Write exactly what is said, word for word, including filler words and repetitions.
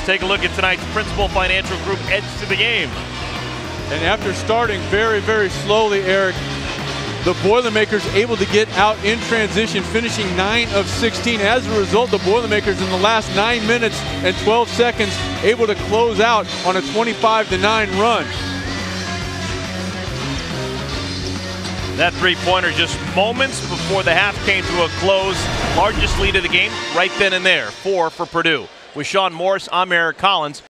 Let's take a look at tonight's Principal Financial Group edge to the game. And after starting very, very slowly, Eric, the Boilermakers able to get out in transition, finishing nine of sixteen. As a result, the Boilermakers in the last nine minutes and twelve seconds able to close out on a twenty-five to nine run. That three-pointer just moments before the half came to a close. Largest lead of the game right then and there, four for Purdue. With Sean Morris, I'm Eric Collins.